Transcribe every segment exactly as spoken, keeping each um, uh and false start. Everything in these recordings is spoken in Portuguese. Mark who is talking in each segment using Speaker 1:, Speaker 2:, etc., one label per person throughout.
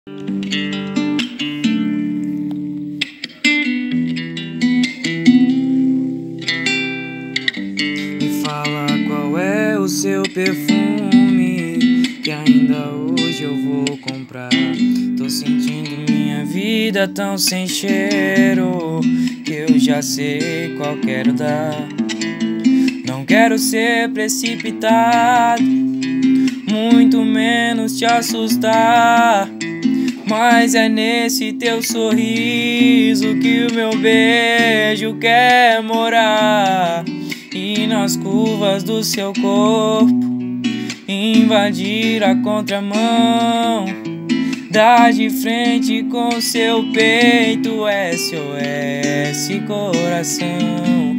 Speaker 1: Me fala qual é o seu perfume, que ainda hoje eu vou comprar. Tô sentindo minha vida tão sem cheiro, que eu já sei qual quero dar. Não quero ser precipitado, muito menos te assustar, mas é nesse teu sorriso que o meu beijo quer morar. E nas curvas do seu corpo invadir a contramão, dar de frente com seu peito S O S coração.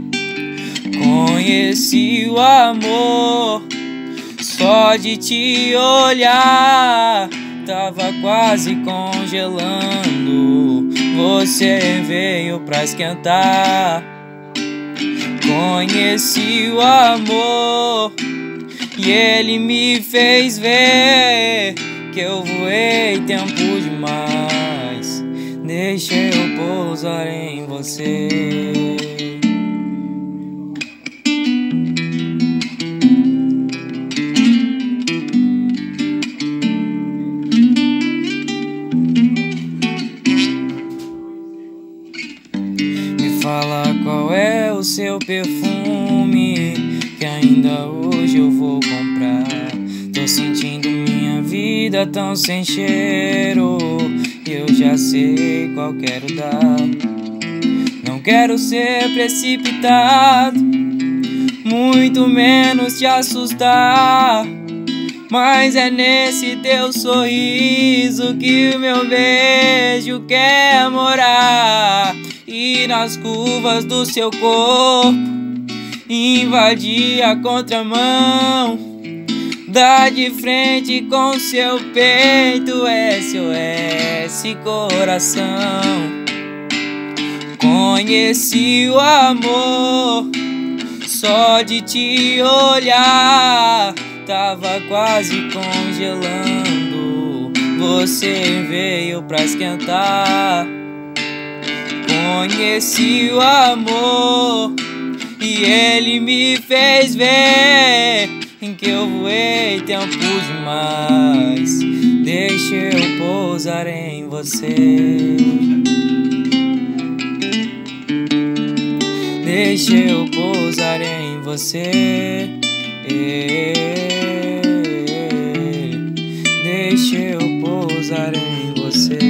Speaker 1: Conheci o amor só de te olhar, tava quase congelando, você veio pra esquentar. Conheci o amor e ele me fez ver que eu voei tempo demais. Deixa eu pousar em você. Fala qual é o seu perfume, que ainda hoje eu vou comprar. Tô sentindo minha vida tão sem cheiro, que eu já sei qual quero dar. Não quero ser precipitado, muito menos te assustar, mas é nesse teu sorriso que o meu beijo quer morar. E nas curvas do seu corpo invadir a contramão, dar de frente com seu peito S O S coração. Conheci o amor só de te olhar, tava quase congelando, você veio pra esquentar. Conheci o amor e ele me fez ver que eu voei tempo demais. Deixa eu pousar em você. Deixa eu pousar em você. Deixa eu pousar em você.